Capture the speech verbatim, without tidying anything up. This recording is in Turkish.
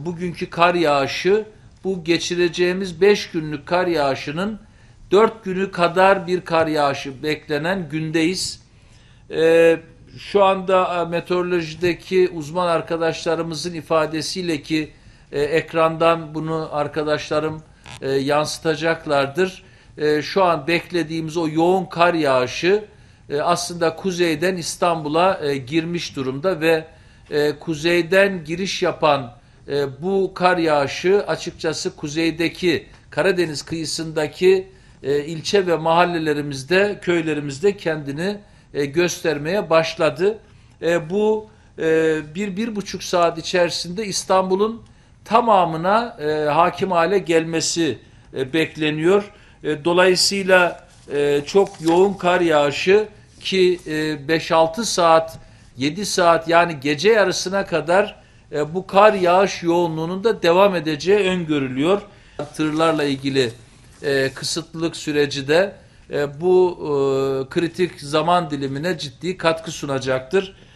bugünkü kar yağışı bu geçireceğimiz beş günlük kar yağışının dört günü kadar bir kar yağışı beklenen gündeyiz. Ee, şu anda meteorolojideki uzman arkadaşlarımızın ifadesiyle ki e, ekrandan bunu arkadaşlarım e, yansıtacaklardır. E, şu an beklediğimiz o yoğun kar yağışı e, aslında kuzeyden İstanbul'a e, girmiş durumda ve e, kuzeyden giriş yapan e, bu kar yağışı açıkçası kuzeydeki Karadeniz kıyısındaki e, ilçe ve mahallelerimizde, köylerimizde kendini e, göstermeye başladı. E, bu e, bir, bir buçuk saat içerisinde İstanbul'un tamamına e, hakim hale gelmesi e, bekleniyor. E, dolayısıyla e, çok yoğun kar yağışı ki e, beş altı saat, yedi saat yani gece yarısına kadar e, bu kar yağış yoğunluğunun da devam edeceği öngörülüyor. Tırlarla ilgili e, kısıtlılık süreci de e, bu e, kritik zaman dilimine ciddi katkı sunacaktır.